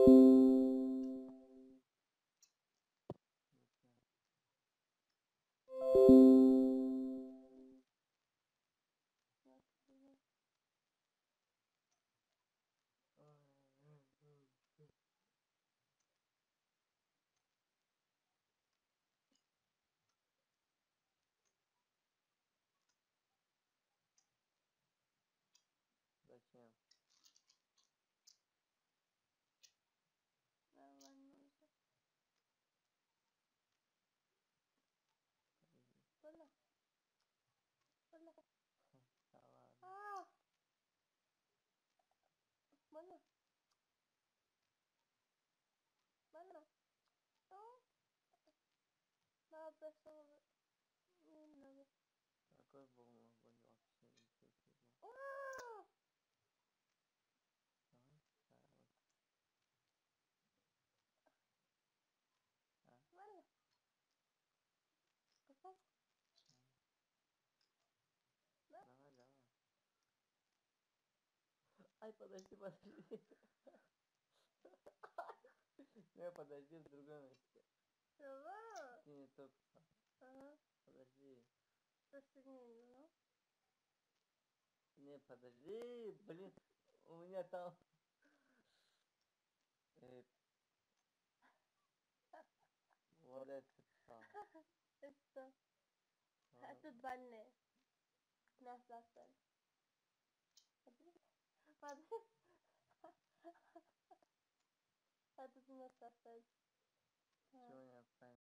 Зачем? Нормально уже. Больно? Больно? Да ладно. Больно? Больно? Надо просто немного. Какой был боль вообще не был. Давай, хорош. А? Больно? Какой? Да? Давай, давай. Ай, подожди. Не, подожди, в другом месте. Давай. Ты не только. Ага. Подожди. Что сильнее, ну? Не, подожди, блин. У меня там... Вот это там. Это это больные. Нас остались. Подожди. Это нас остались. Чего не